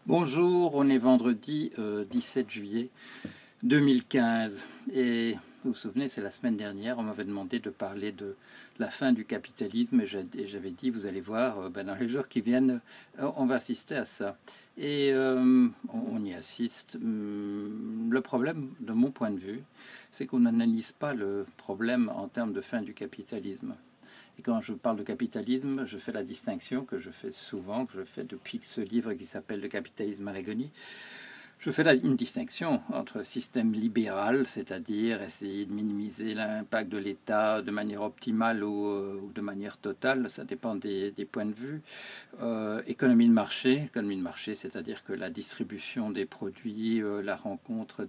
Bonjour, on est vendredi 17 juillet 2015 et vous vous souvenez, c'est la semaine dernière, on m'avait demandé de parler de la fin du capitalisme et j'avais dit, vous allez voir, dans les jours qui viennent, on va assister à ça. Et on y assiste. Le problème, de mon point de vue, c'est qu'on n'analyse pas le problème en termes de fin du capitalisme. Et quand je parle de capitalisme, je fais la distinction que je fais souvent, que je fais depuis ce livre qui s'appelle « Le capitalisme à l'agonie ». Je fais une distinction entre système libéral, c'est-à-dire essayer de minimiser l'impact de l'État de manière optimale ou de manière totale, ça dépend des points de vue. Économie de marché, c'est-à-dire que la distribution des produits, la rencontre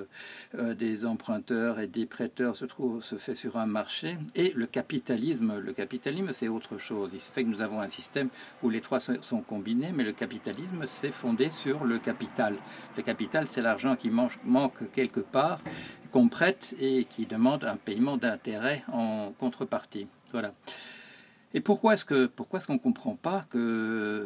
des emprunteurs et des prêteurs se fait sur un marché. Et le capitalisme c'est autre chose. Il se fait que nous avons un système où les trois sont combinés, mais le capitalisme c'est fondé sur le capital. Le capital, c'est l'argent qui manque quelque part, qu'on prête et qui demande un paiement d'intérêt en contrepartie. Voilà. Et pourquoi est-ce qu'on ne comprend pas que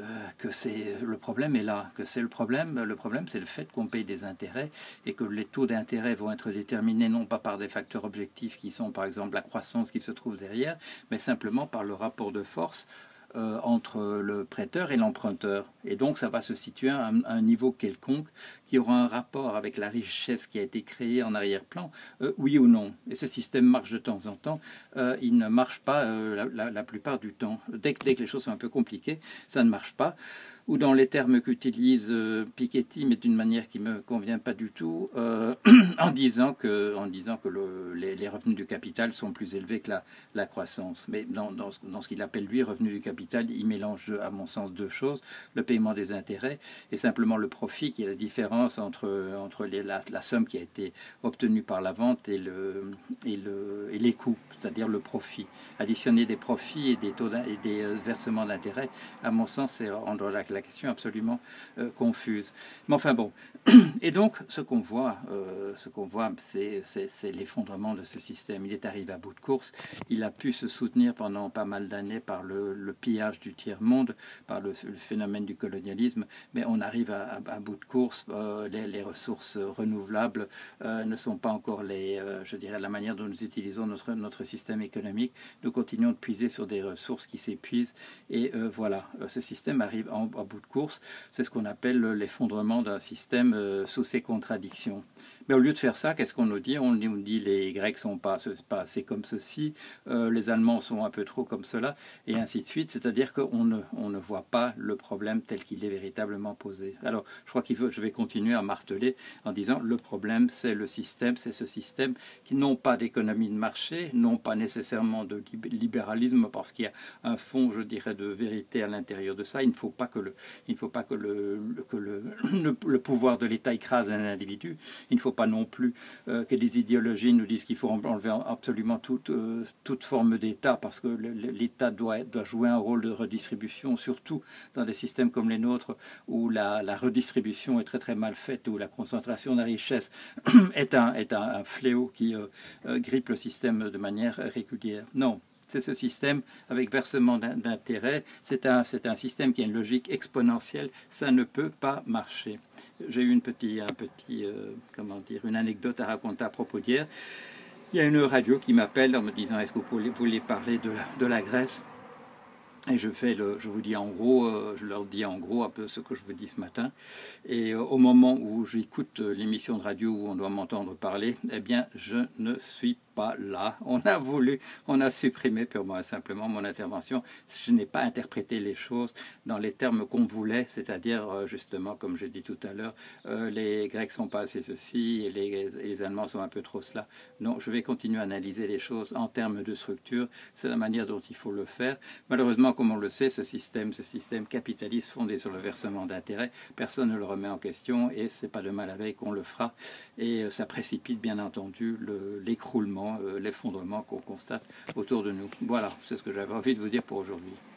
le problème est là, que c'est le problème c'est le fait qu'on paye des intérêts et que les taux d'intérêt vont être déterminés non pas par des facteurs objectifs qui sont par exemple la croissance qui se trouve derrière, mais simplement par le rapport de force entre le prêteur et l'emprunteur. Et donc ça va se situer à un niveau quelconque qui aura un rapport avec la richesse qui a été créée en arrière-plan, oui ou non. Et ce système marche de temps en temps, il ne marche pas la plupart du temps. Dès que les choses sont un peu compliquées, ça ne marche pas. Ou dans les termes qu'utilise Piketty, mais d'une manière qui ne me convient pas du tout, en disant que les revenus du capital sont plus élevés que la croissance. Mais dans ce qu'il appelle lui revenus du capital, il mélange à mon sens deux choses, le paiement des intérêts et simplement le profit, qui est la différence entre la somme qui a été obtenue par la vente et les coûts, c'est-à-dire le profit. Additionner des profits et des versements d'intérêts, à mon sens, c'est rendre la question absolument confuse. Mais enfin bon. Et donc, ce qu'on voit, c'est l'effondrement de ce système. Il est arrivé à bout de course. Il a pu se soutenir pendant pas mal d'années par le pillage du tiers-monde, par le phénomène du colonialisme, mais on arrive à bout de course. Les ressources renouvelables ne sont pas encore je dirais, la manière dont nous utilisons notre système économique. Nous continuons de puiser sur des ressources qui s'épuisent. Et voilà, ce système arrive à bout de course. C'est ce qu'on appelle l'effondrement d'un système sous ses contradictions. Mais au lieu de faire ça, qu'est-ce qu'on nous dit? On nous dit les Grecs sont pas assez comme ceci, les Allemands sont un peu trop comme cela, et ainsi de suite. C'est-à-dire qu'on ne voit pas le problème tel qu'il est véritablement posé. Alors, je crois je vais continuer à marteler en disant le problème, c'est le système, c'est ce système qui n'ont pas d'économie de marché, n'ont pas nécessairement de libéralisme, parce qu'il y a un fond, je dirais, de vérité à l'intérieur de ça. Il ne faut pas que le pouvoir de l'État écrase un individu. Il ne faut pas non plus que les idéologies nous disent qu'il faut enlever absolument toute forme d'État, parce que l'État doit jouer un rôle de redistribution, surtout dans des systèmes comme les nôtres où la redistribution est très très mal faite, où la concentration de la richesse est un fléau qui grippe le système de manière régulière. Non. C'est ce système avec versement d'intérêt, c'est un système qui a une logique exponentielle, ça ne peut pas marcher. J'ai eu une anecdote à raconter à propos d'hier. Il y a une radio qui m'appelle en me disant « Est-ce que vous voulez parler de la Grèce ?» Et je vous dis en gros, je leur dis en gros un peu ce que je vous dis ce matin. Et au moment où j'écoute l'émission de radio où on doit m'entendre parler, eh bien, je ne suis pas là. On a supprimé purement et simplement mon intervention. Je n'ai pas interprété les choses dans les termes qu'on voulait, c'est-à-dire justement, comme je dis tout à l'heure, les Grecs sont pas assez ceci et les Allemands sont un peu trop cela. Non, je vais continuer à analyser les choses en termes de structure. C'est la manière dont il faut le faire. Malheureusement, comme on le sait, ce système capitaliste fondé sur le versement d'intérêts, personne ne le remet en question et c'est pas demain la veille qu'on le fera. Et ça précipite bien entendu l'écroulement, l'effondrement qu'on constate autour de nous. Voilà, c'est ce que j'avais envie de vous dire pour aujourd'hui.